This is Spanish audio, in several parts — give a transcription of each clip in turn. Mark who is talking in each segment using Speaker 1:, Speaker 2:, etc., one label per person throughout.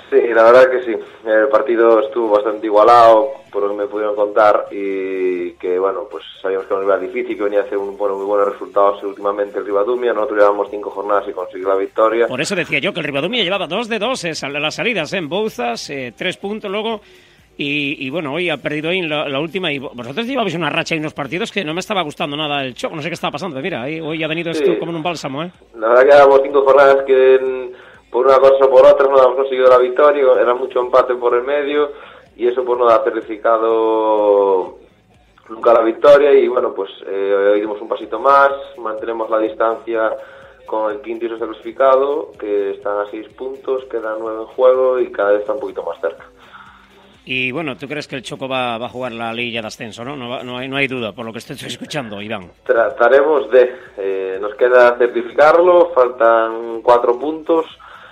Speaker 1: Sí, la verdad que sí. El partido estuvo bastante igualado, por lo que me pudieron contar, y que, bueno, pues sabíamos que era un rival difícil, que venía a hacer muy buenos resultados últimamente el Ribadumia. Nosotros llevamos 5 jornadas y conseguimos la victoria.
Speaker 2: Por eso decía yo que el Ribadumia llevaba 2 de 2 las salidas en Bouzas, 3 puntos luego. Y bueno, hoy ha perdido ahí la última. Y vosotros llevabais una racha y unos partidos que no me estaba gustando nada el Choco. No sé qué estaba pasando. Mira, hoy ha venido esto como en un bálsamo, ¿eh?
Speaker 1: La verdad que llevamos 5 jornadas que por una cosa o por otra no hemos conseguido la victoria. Era mucho empate por el medio y eso pues no ha certificado nunca la victoria. Y bueno, pues hoy dimos un pasito más, mantenemos la distancia con el quinto y sexto clasificado, que están a 6 puntos, quedan 9 en juego y cada vez está un poquito más cerca.
Speaker 2: Y bueno, ¿tú crees que el Choco va a jugar la Liga de Ascenso, no? No hay duda, por lo que estoy escuchando, Iván.
Speaker 1: Trataremos de... nos queda certificarlo, faltan 4 puntos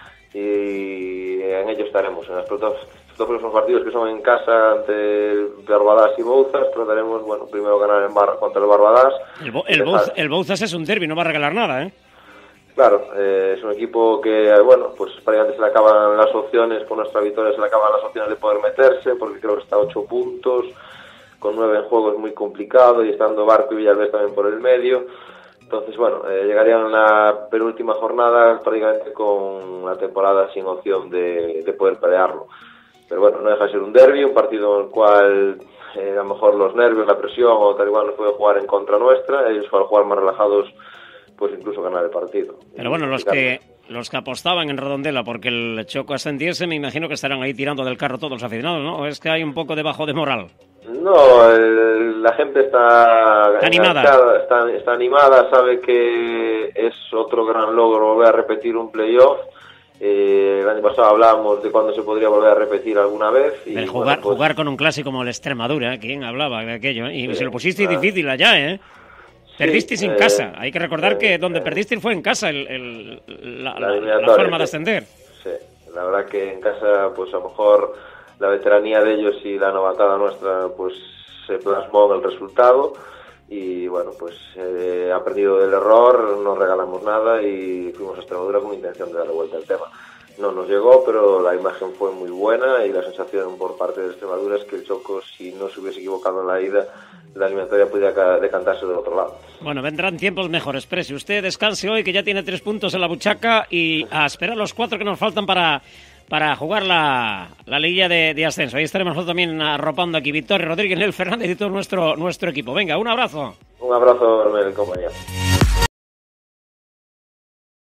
Speaker 1: y en ello estaremos. En los dos próximos partidos que son en casa ante Barbadas y Bouzas, trataremos, bueno, primero ganar en Barra contra el Barbadas.
Speaker 2: El Bouzas es un derbi, no va a regalar nada, ¿eh?
Speaker 1: Claro, es un equipo que, bueno, pues prácticamente se le acaban las opciones, con nuestra victoria se le acaban las opciones de poder meterse, porque creo que está a 8 puntos, con 9 en juego es muy complicado, y estando Barco y Villalbés también por el medio. Entonces, bueno, llegarían en la penúltima jornada prácticamente con la temporada sin opción de poder pelearlo. Pero bueno, no deja de ser un derbi, un partido en el cual a lo mejor los nervios, la presión o tal igual nos puede jugar en contra nuestra, ellos al jugar más relajados pues incluso ganar el partido.
Speaker 2: Pero bueno, los que apostaban en Redondela porque el Choco ascendiese, me imagino que estarán ahí tirando del carro todos los aficionados, ¿no? ¿O es que hay un poco de bajo de moral?
Speaker 1: No, la gente está
Speaker 2: animada.
Speaker 1: Está animada, sabe que es otro gran logro volver a repetir un playoff. El año pasado hablábamos de cuándo se podría volver a repetir alguna vez. Y
Speaker 2: jugar con un clásico como el Extremadura, ¿quién hablaba de aquello? Y se lo pusiste difícil allá, ¿eh? Perdisteis en casa. Hay que recordar que donde perdisteis fue en casa la forma de ascender.
Speaker 1: Sí, la verdad que en casa, pues a lo mejor la veteranía de ellos y la novatada nuestra, pues se plasmó en el resultado. Y bueno, pues aprendido del error, no regalamos nada y fuimos a Extremadura con intención de darle vuelta al tema. No nos llegó, pero la imagen fue muy buena y la sensación por parte de Extremadura es que el Choco, si no se hubiese equivocado en la ida, la eliminatoria podría decantarse del otro lado.
Speaker 2: Bueno, vendrán tiempos mejores, Presi. Usted descanse hoy, que ya tiene 3 puntos en la buchaca, y a esperar los 4 que nos faltan para jugar la liguilla de ascenso. Ahí estaremos nosotros también arropando aquí Victoria Rodríguez, Nel Fernández y todo nuestro equipo. Venga, un abrazo.
Speaker 1: Un abrazo, compañero.